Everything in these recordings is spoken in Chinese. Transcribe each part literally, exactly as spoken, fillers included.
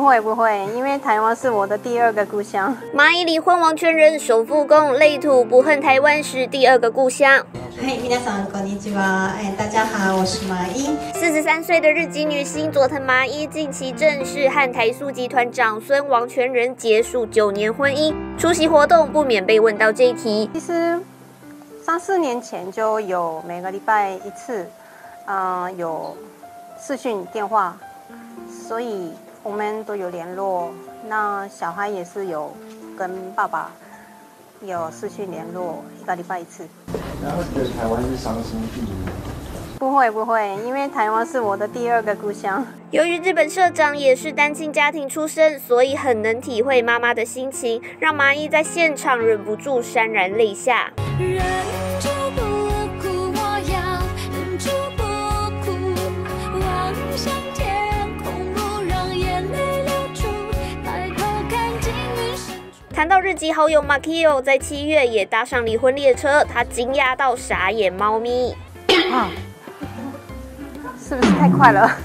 会不会，因为台湾是我的第二个故乡。 麻衣离婚王全仁首富公，累土不恨台湾是第二个故乡。 嗨，皆さんこんにちは。哎，大家好，我是麻衣。 四十三岁的日籍女星佐藤麻衣，近期正式和台塑集团长孙王全仁结束九年婚姻。出席活动不免被问到这一题。 其实三四年前就有每个礼拜一次，呃，有视讯电话，所以我们都有联络。那小孩也是有跟爸爸有视讯联络，一个礼拜一次。 然后觉得台湾是伤心地吗？ 不会不会，因为台湾是我的第二个故乡。 由于日本社长也是单亲家庭出身，所以很能体会妈妈的心情，让麻衣在现场忍不住潸然泪下。忍住不哭，我要忍住不哭，望向天空，不让眼泪流出，抬头看尽云深处。谈到日籍好友 Makio 在七月也搭上离婚列车，他惊讶到傻眼猫咪。 啊是不是太快了？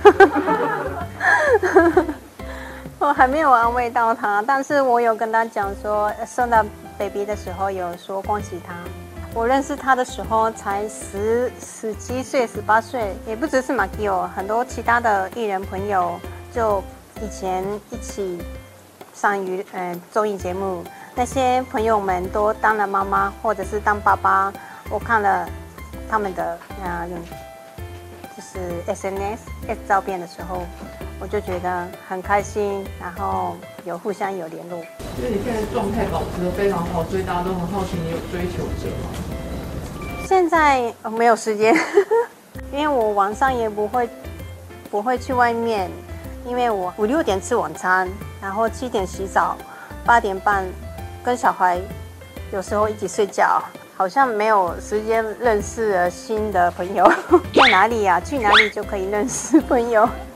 我还没有安慰到他，但是我有跟他讲说，生到 baby 的时候有说恭喜他。我认识他的时候才十十七岁、十八岁，也不只是 Makio， 很多其他的艺人朋友，就以前一起上娱呃综艺节目，那些朋友们都当了妈妈或者是当爸爸，我看了他们的呃。就是 S N S 照片的时候，我就觉得很开心，然后有互相有联络。 因为你现在状态保持得非常好，所以大家都很好奇你有追求者吗？ 现在、呃、没有时间，因为我晚上也不会不会去外面，因为我五六点吃晚餐，然后七点洗澡，八点半跟小孩有时候一起睡觉。好像没有时间认识新的朋友，在哪里呀、啊？去哪里就可以认识朋友？